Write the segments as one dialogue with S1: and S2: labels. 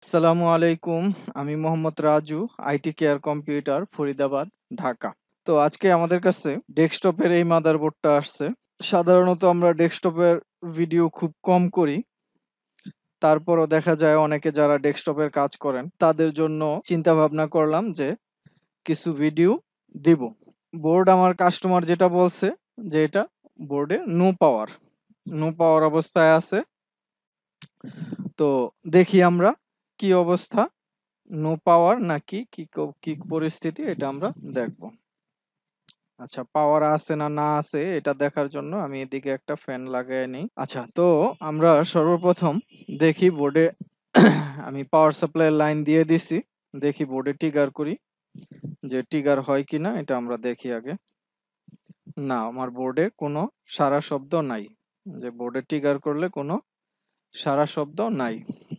S1: আসসালামু আলাইকুম। আমি Mohammad Raju, IT care computer, Faridabad, Dhaka. তো আজকে আমাদের কাছে ডেস্কটপের এই মাদারবোর্ডটা আসছে। সাধারণত আমরা ডেস্কটপের ভিডিও খুব কম করি। তারপরও দেখা যায় অনেকে যারা ডেস্কটপের কাজ করেন তাদের জন্য চিন্তা ভাবনা করলাম যে কিছু ভিডিও দিব। বোর্ড আমার কাস্টমার যেটা বলছে যে এটা বোর্ডে নো পাওয়ার অবস্থায় আছে। তো দেখি আমরা কি অবস্থা, নো পাওয়ার নাকি কি পরিস্থিতি এটা আমরা দেখব। আচ্ছা, পাওয়ার আছে না না আছে এটা দেখার জন্য আমি এদিকে একটা ফ্যান লাগাই নিই। আচ্ছা, তো আমরা সর্বপ্রথম দেখি বোর্ডে আমি পাওয়ার সাপ্লাই লাইন দিয়ে দিছি। দেখি বোর্ডে ট্রিগার করি যে ট্রিগার হয় কিনা, এটা আমরা দেখি আগে। না, আমার বোর্ডে কোনো সারা শব্দ নাই। যে বোর্ডে ট্রিগার করলে কোনো সারা শব্দ নাই।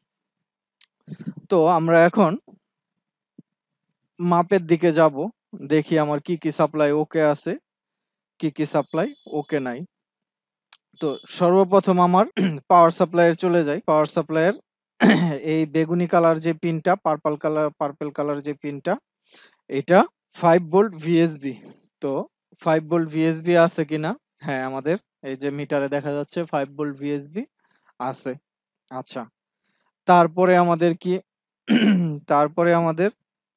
S1: তো আমরা এখন মাপের দিকে যাব। দেখি আমার কি সাপ্লাই ওকে আছে, কি সাপ্লাই ওকে নাই। তো সর্বপ্রথম আমার পাওয়ার সাপ্লাইয়ের চলে যাই। পাওয়ার সাপ্লাইয়ের এই বেগুনি কালার যে পিনটা, পার্পল কালার যে পিনটা, এটা 5 ভোল্ট ভিএসবি। তো 5 ভোল্ট ভিএসবি আছে কিনা? হ্যাঁ, আমাদের এই যে মিটারে দেখা যাচ্ছে 5 ভোল্ট ভিএসবি আছে। আচ্ছা, তারপরে আমাদের কি তারপরে আমাদের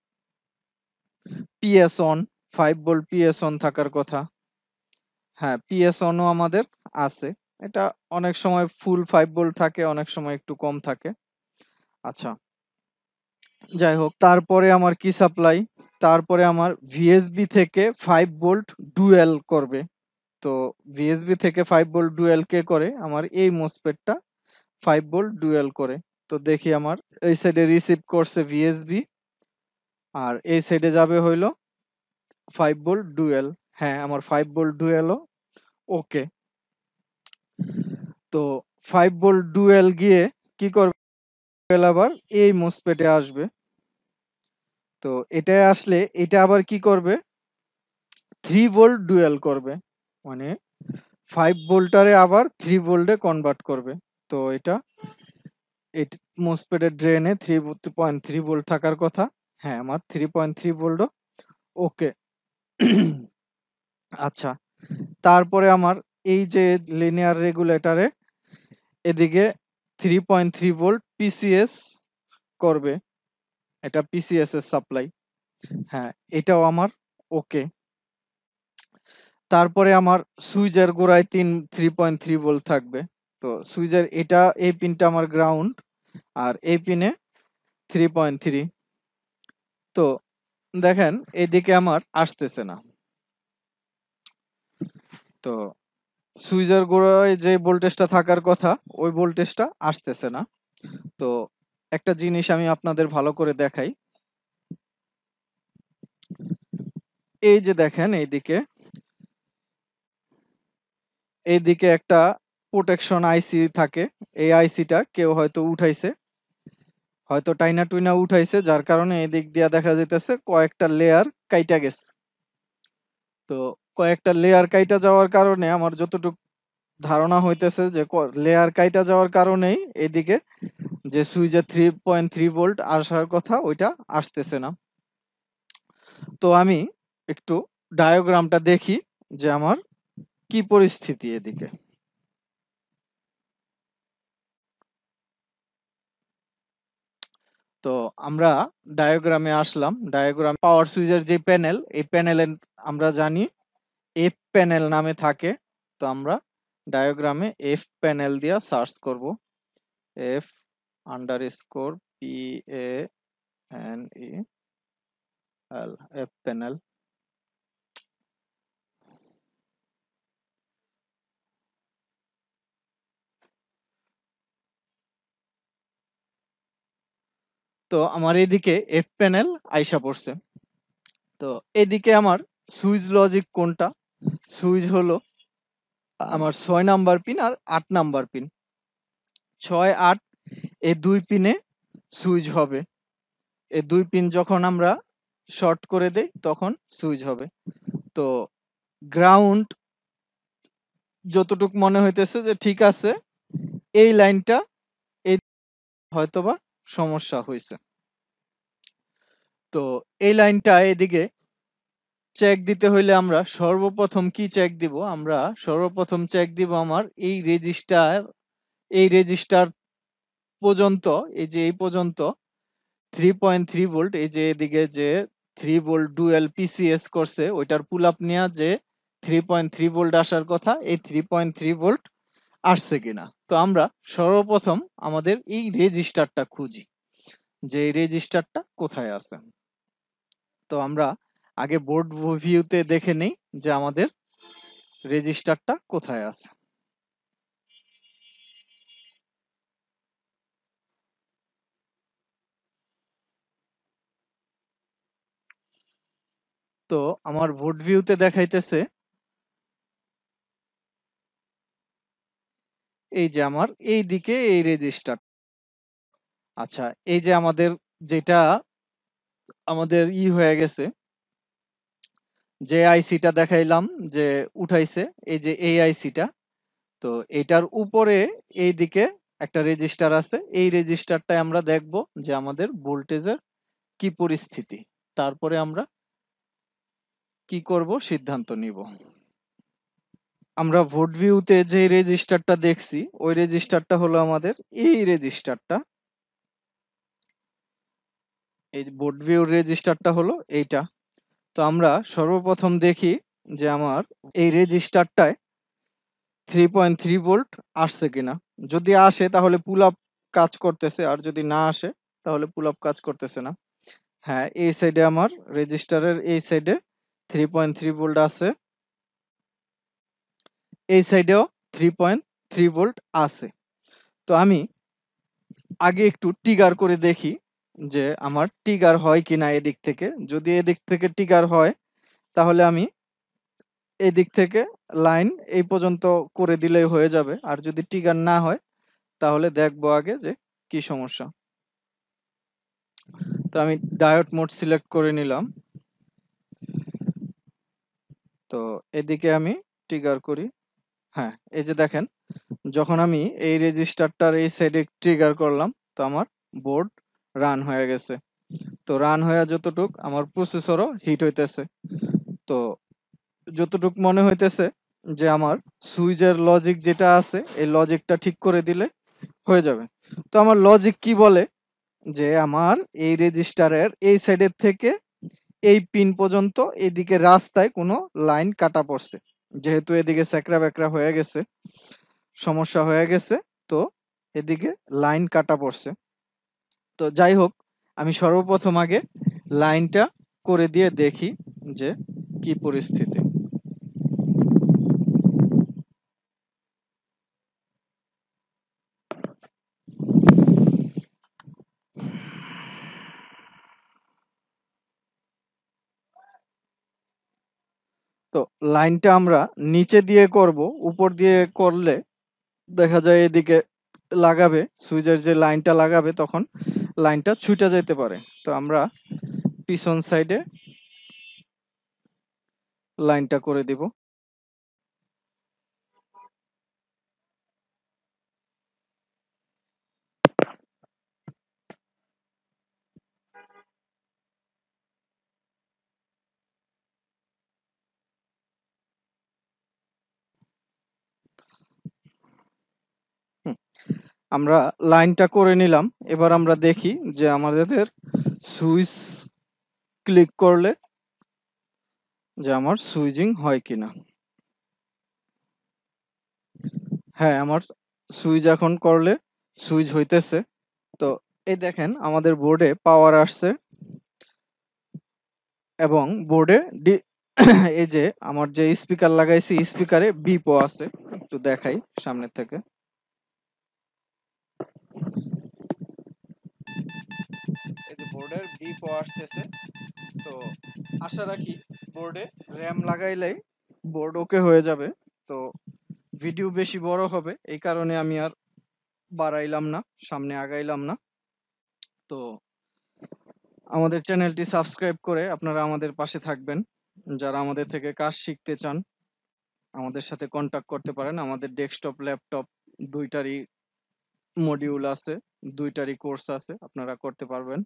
S1: PS on, 5 volt PS on থাকার কথা। হ্যাঁ, পিএস অনও আমাদের আছে। এটা অনেক সময় ফুল 5 ভোল্ট থাকে, অনেক সময় একটু কম থাকে। আচ্ছা, যাই হোক, তারপরে আমার কি সাপ্লাই, তারপরে আমার ভিএসবি থেকে 5 ভোল্ট ডুয়েল করবে। তো ভিএসবি থেকে 5 ভোল্ট ডুয়েল কে করে? আমার এই মোসফেটটা 5 ভোল্ট ডুয়েল করে। তো দেখি আমার এই সাইডে রিসিভ করছে ভিএসবি, আর এই সাইডে যাবে হইলো 5 ভোল্ট ডুয়েল। হ্যাঁ, আমার 5 ভোল্ট ডুয়েলও ওকে। তো 5 ভোল্ট ডুয়েল গিয়ে কি করবে? আবার এই মোসফেটে আসবে। তো এটায় আসলে এটা আবার কি করবে? 3 ভোল্ট ডুয়েল করবে। মানে 5 ভোল্টারে আবার 3 ভোল্টে কনভার্ট করবে। তো এটা মোসফেটের ড্রেনে 3.3 ভোল্ট থাকার কথা। হ্যাঁ, আমার 3.3 ভোল্টও ওকে। আচ্ছা, তারপরে আমার এই যে লিনিয়ার রেগুলেটরে এদিকে 3.3 ভোল্ট পিসিএস করবে। এটা পিসিএস এর সাপ্লাই। হ্যাঁ, এটাও আমার ওকে। তারপরে আমার সুইচের গোড়ায় 3.3 ভোল্ট থাকবে। তো সুইচের এই পিনটা আমার গ্রাউন্ড, আর এই পিনে 3.3। তো দেখেন এদিকে আমার আসতেছে না। তো সুইচের গোড়ায় যে ভোল্টেজটা থাকার কথা ওই ভোল্টেজটা আসতেছে না। তো একটা জিনিস আমি আপনাদের ভালো করে দেখাই। এই যে দেখেন এইদিকে একটা প্রোটেকশন আইসি থাকে। এই আইসিটা কেউ হয়তো উঠাইছে, হয়তো টাইনা টুইনা উঠাইছে, যার কারণে এদিক দিয়া দেখা যাইতেছে কয়েকটা লেয়ার কাইটা গেছে। তো কয়েকটা লেয়ার কাইটা যাওয়ার কারণে আমার যতটুক ধারণা হইতেছে যে লেয়ার কাইটা যাওয়ার কারণেই এদিকে যে সুইচে 3.3 ভোল্ট আসার কথা ওইটা আসতেছে না। তো আমি একটু ডায়াগ্রামটা দেখি যে আমার কি পরিস্থিতি এদিকে। তো আমরা ডায়াগ্রামে আসলাম। ডায়াগ্রাম পাওয়ার সুইচের যে প্যানেল, এই প্যানেলে আমরা জানি এফ প্যানেল নামে থাকে। তো আমরা ডায়াগ্রামে এফ প্যানেল দিয়া সার্চ করব। F underscore P A N E L, F panel. তো আমার এদিকে এফ প্যানেল আইসা পড়ছে। তো এদিকে আমার সুইচ লজিক কোনটা? সুইচ হলো আমার 6 নাম্বার পিন আর 8 নাম্বার পিন। 6 8 এই দুই পিনে সুইচ হবে। এই দুই পিন যখন আমরা শর্ট করে দেই তখন সুইচ হবে। তো গ্রাউন্ড যতটুক মনে হইতেছে যে ঠিক আছে, এই লাইনটা এই হয়তোবা সমস্যা হয়েছে। তো এই লাইনটা এদিকে চেক দিতে হইলে আমরা সর্বপ্রথম কি চেক দিব? আমরা সর্বপ্রথম চেক দিব আমার এই রেজিস্টার পর্যন্ত, এই যে এই পর্যন্ত 3.3 ভোল্ট, এই যে এদিকে যে 3 ভোল্ট ডুয়াল পিসিএস করছে ওইটার পুল আপ নেওয়া যে 3.3 ভোল্ট আসার কথা, এই 3.3 ভোল্ট আসছে কিনা। তো আমরা সর্বপ্রথম আমাদের এই রেজিস্টারটা খুঁজি যে এই রেজিস্টারটা কোথায় আছে। তো আমরা আগে বোর্ড ভিউতে দেখে নেই যে আমাদের রেজিস্টারটা কোথায় আছে। তো আমার বোর্ড ভিউতে দেখাইতেছে এই যে আমার এই দিকে এই রেজিস্টার। আচ্ছা, এই যে আমাদের যেটা আমাদের হয়ে গেছে, যে আইসিটা দেখাইলাম যে উঠাইছে, এই যে এই আইসিটা, তো এটার উপরে এই দিকে একটা রেজিস্টার আছে। এই রেজিস্টারটায় আমরা দেখব যে আমাদের ভোল্টেজের কি পরিস্থিতি, তারপরে আমরা কি করব সিদ্ধান্ত নিব। আমরা ভোট ভিউতে যে রেজিস্টারটা দেখছি ওই রেজিস্টারটা হলো আমাদের এই রেজিস্টারটা। এই ভোট ভিউর রেজিস্টারটা হলো এইটা। তো আমরা সর্বপ্রথম দেখি যে আমার এই রেজিস্টারটায় 3.3 ভোল্ট আসছে কিনা। যদি আসে তাহলে পুল আপ কাজ করতেছে, আর যদি না আসে তাহলে পুল আপ কাজ করতেছে না। হ্যাঁ, এই সাইডে আমার রেজিস্টারের এই সাইডে 3.3 ভোল্ট আছে, এই সাইডেও 3.3 ভোল্ট আছে। তো আমি আগে একটু ট্রিগার করে দেখি যে আমার ট্রিগার হয় কিনা এদিক থেকে। যদি এদিক থেকে ট্রিগার হয় তাহলে আমি এদিক থেকে লাইন এই পর্যন্ত করে দিলেই হয়ে যাবে। আর যদি ট্রিগার না হয় তাহলে দেখবো আগে যে কি সমস্যা। তো আমি ডায়োড মোড সিলেক্ট করে নিলাম। তো এদিকে আমি ট্রিগার করি। হ্যাঁ, এই যে দেখেন, যখন আমি এই রেজিস্টারটার এই সাইডে ট্রিগার করলাম তো আমার বোর্ড রান হয়ে গেছে। তো রান হয়ে যতটুক আমার প্রসেসরও হিট হইতেছে। তো যতটুক মনে হইতেছে যে আমার সুইচের লজিক যেটা আছে এই লজিকটা ঠিক করে দিলে হয়ে যাবে। তো আমার লজিক কি বলে যে আমার এই রেজিস্টারের এই সাইডের থেকে এই পিন পর্যন্ত এদিকে রাস্তায় কোনো লাইন কাটা পড়ছে। যেহেতু এদিকে স্যাকরা ব্যাকরা হয়ে গেছে, সমস্যা হয়ে গেছে, তো এদিকে লাইন কাটা পড়ছে। তো যাই হোক, আমি সর্বপ্রথম আগে লাইনটা করে দিয়ে দেখি যে কি পরিস্থিতি। তো লাইনটা আমরা নিচে দিয়ে করব, উপর দিয়ে করলে দেখা যায় এদিকে লাগাবে, সুইচের যে লাইনটা লাগাবে তখন লাইনটা ছুটে যেতে পারে। তো আমরা পিছন সাইডে লাইনটা করে দিব। হুম, আমরা লাইনটা করে নিলাম। এবার আমরা দেখি যে আমাদের সুইচ ক্লিক করলে যে আমার সুইচিং হয় কিনা। হ্যাঁ, আমার সুইচ এখন করলে সুইচ হইতেছে। তো এই দেখেন আমাদের বোর্ডে পাওয়ার আসছে এবং বোর্ডে এই যে আমার যে স্পিকার লাগাইছি স্পিকারে বিপো আছে। একটু দেখাই সামনে থেকে। এই যে বোর্ডের বিপো আসতেছে। তো আশা রাখি বোর্ডে র্যাম লাগাইলেই বোর্ড ওকে হয়ে যাবে। তো ভিডিও বেশি বড় হবে এই কারণে আমি আর বাড়াইলাম না, সামনে আগাইলাম না। তো আমাদের চ্যানেলটি সাবস্ক্রাইব করে আপনারা আমাদের পাশে থাকবেন। যারা আমাদের থেকে কাজ শিখতে চান আমাদের সাথে কন্টাক্ট করতে পারেন। আমাদের ডেস্কটপ ল্যাপটপ দুইটারই মডিউল আছে। দুইটারই কোর্স আছে, আপনারা করতে পারবেন।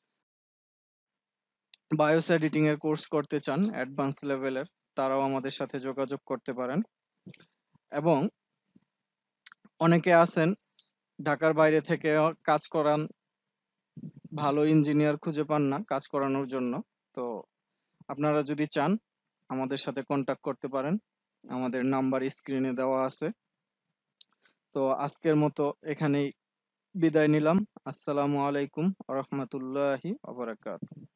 S1: বায়োস এডিটিং এর কোর্স করতে চান অ্যাডভান্স লেভেলের, তারাও আমাদের সাথে যোগাযোগ করতে পারেন। এবং অনেকে আছেন ঢাকার বাইরে থেকে কাজ করান, ভালো ইঞ্জিনিয়ার খুঁজে পান না কাজ করানোর জন্য। তো আপনারা যদি চান আমাদের সাথে কন্টাক্ট করতে পারেন, আমাদের নাম্বার স্ক্রিনে দেওয়া আছে। তো আজকের মতো এখানেই বিদায় নিলাম। আসসালামু আলাইকুম ওয়া রাহমাতুল্লাহি ওয়া বারাকাতুহু।